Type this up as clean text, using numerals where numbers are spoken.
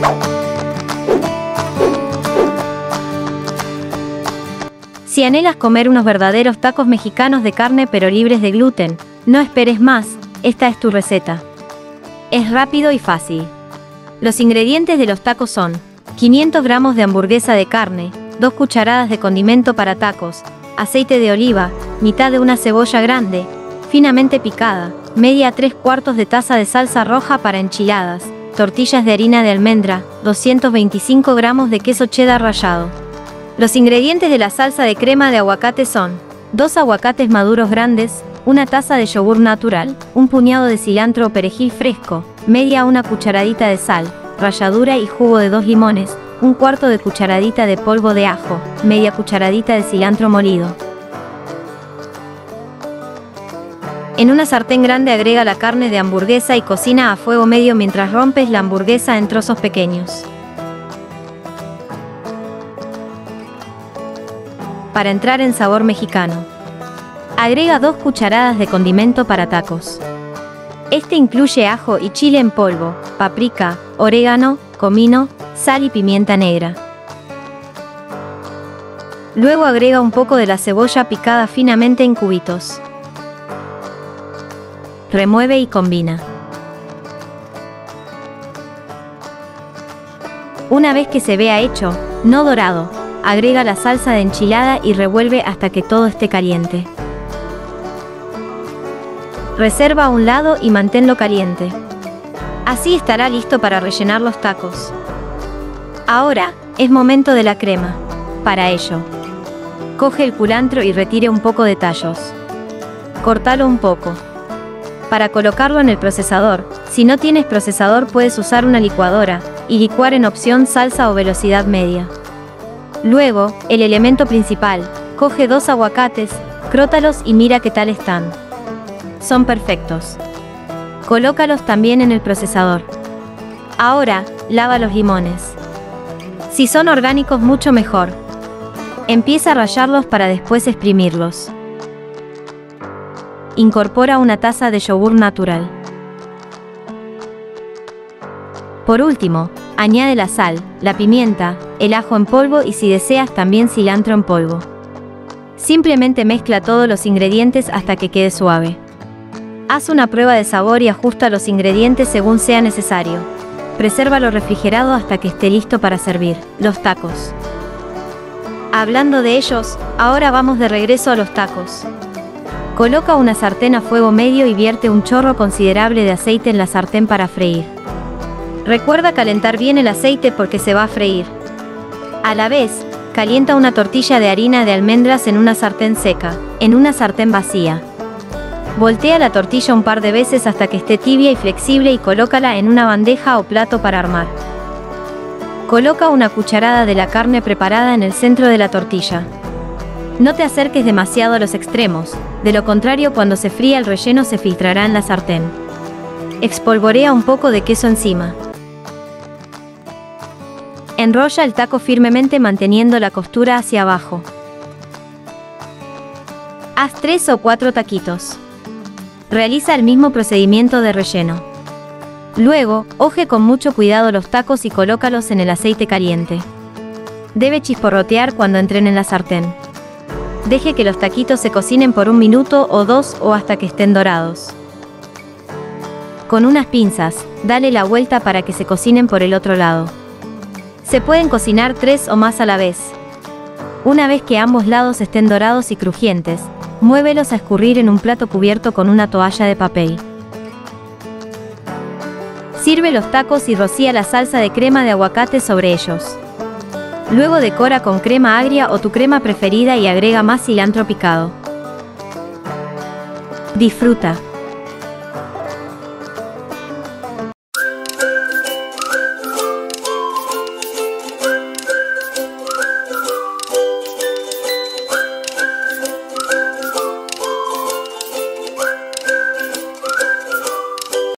Si anhelas comer unos verdaderos tacos mexicanos de carne pero libres de gluten, no esperes más, esta es tu receta. Es rápido y fácil. Los ingredientes de los tacos son 500 gramos de hamburguesa de carne, 2 cucharadas de condimento para tacos, aceite de oliva, mitad de una cebolla grande, finamente picada, media a 3/4 de taza de salsa roja para enchiladas, tortillas de harina de almendra, 225 gramos de queso cheddar rallado. Los ingredientes de la salsa de crema de aguacate son 2 aguacates maduros grandes, una taza de yogur natural, un puñado de cilantro o perejil fresco, media una cucharadita de sal, ralladura y jugo de 2 limones, 1/4 de cucharadita de polvo de ajo, media cucharadita de cilantro molido. En una sartén grande agrega la carne de hamburguesa y cocina a fuego medio mientras rompes la hamburguesa en trozos pequeños. Para entrar en sabor mexicano, agrega 2 cucharadas de condimento para tacos. Este incluye ajo y chile en polvo, paprika, orégano, comino, sal y pimienta negra. Luego agrega un poco de la cebolla picada finamente en cubitos. Remueve y combina. Una vez que se vea hecho, no dorado, agrega la salsa de enchilada y revuelve hasta que todo esté caliente. Reserva a un lado y manténlo caliente. Así estará listo para rellenar los tacos. Ahora, es momento de la crema. Para ello, coge el culantro y retire un poco de tallos. Córtalo un poco. Para colocarlo en el procesador, si no tienes procesador puedes usar una licuadora, y licuar en opción salsa o velocidad media. Luego, el elemento principal, coge 2 aguacates, crótalos y mira qué tal están. Son perfectos. Colócalos también en el procesador. Ahora, lava los limones. Si son orgánicos mucho mejor. Empieza a rallarlos para después exprimirlos. Incorpora una taza de yogur natural. Por último, añade la sal, la pimienta, el ajo en polvo y si deseas también cilantro en polvo. Simplemente mezcla todos los ingredientes hasta que quede suave. Haz una prueba de sabor y ajusta los ingredientes según sea necesario. Presérvalo refrigerado hasta que esté listo para servir. Los tacos. Hablando de ellos, ahora vamos de regreso a los tacos. Coloca una sartén a fuego medio y vierte un chorro considerable de aceite en la sartén para freír. Recuerda calentar bien el aceite porque se va a freír. A la vez, calienta una tortilla de harina de almendras en una sartén seca, en una sartén vacía. Voltea la tortilla un par de veces hasta que esté tibia y flexible y colócala en una bandeja o plato para armar. Coloca una cucharada de la carne preparada en el centro de la tortilla. No te acerques demasiado a los extremos, de lo contrario cuando se fría el relleno se filtrará en la sartén. Espolvorea un poco de queso encima. Enrolla el taco firmemente manteniendo la costura hacia abajo. Haz 3 o 4 taquitos. Realiza el mismo procedimiento de relleno. Luego, hoje con mucho cuidado los tacos y colócalos en el aceite caliente. Debe chisporrotear cuando entren en la sartén. Deje que los taquitos se cocinen por 1 minuto o 2 o hasta que estén dorados. Con unas pinzas, dale la vuelta para que se cocinen por el otro lado. Se pueden cocinar 3 o más a la vez. Una vez que ambos lados estén dorados y crujientes, muévelos a escurrir en un plato cubierto con una toalla de papel. Sirve los tacos y rocía la salsa de crema de aguacate sobre ellos. Luego decora con crema agria o tu crema preferida y agrega más cilantro picado. Disfruta.